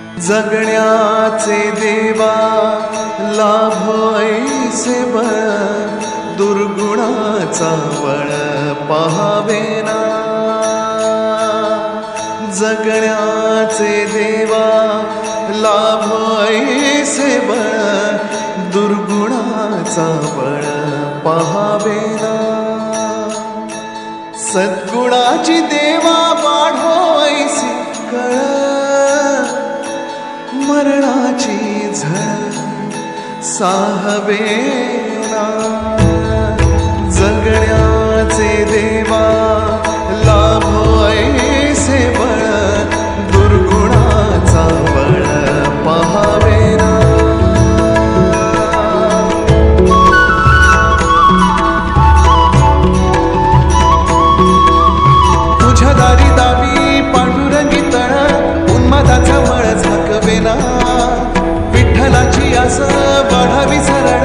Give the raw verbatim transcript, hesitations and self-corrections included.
जगण्याचे देवा लाभ ऐसे बळ, दुर्गुणाचा बळ पाहावेना। जगण्याचे देवा लाभ ऐसे बळ, दुर्गुणाचा बळ पाहावेना। सद्गुणाची देवा वाढो ऐसी कळ, मरणाची झळ साहवेना। जगण्याचे देवा लाभ ऐसे बळ, दुर्गुणाचा बळ पाहावेना। तुझ्या दारी दावी पांडुरंगी तळ, उन्मादाचा मळ झाकवेना। विठ्ठलाची आस वाढावी सरळ,